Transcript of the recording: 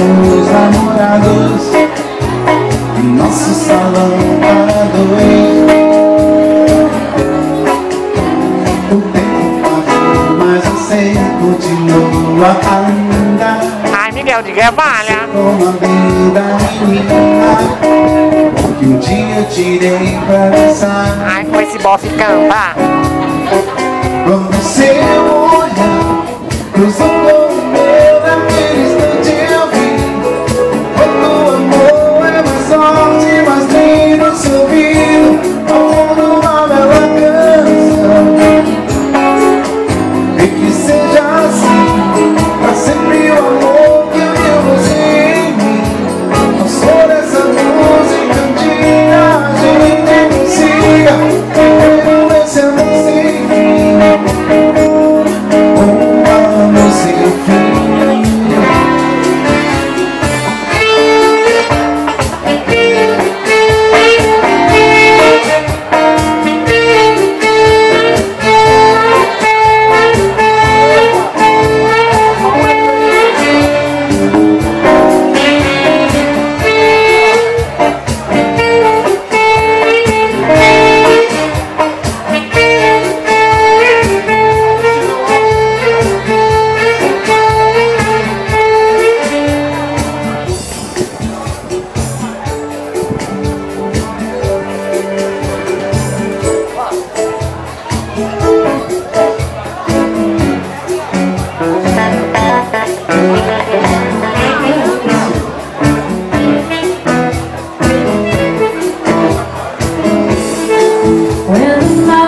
os namorados, nosso salão para dois. O tempo passou, mas você continua a andar. Ai, Miguel de Guevara. Como a vida menina que um dia eu tirei pra dançar. Ai, com esse bofe canta. Quando seu olhar cruzou com o meu, naquele instante eu vi quanto amor é mais forte, mais lindo sorriso ao fundo uma bela canção. E que seja assim pra sempre o amor que uniu você em mim. Ao som dessa música um dia a gente consiga viver esse amor sem fim. Amor sem fim. When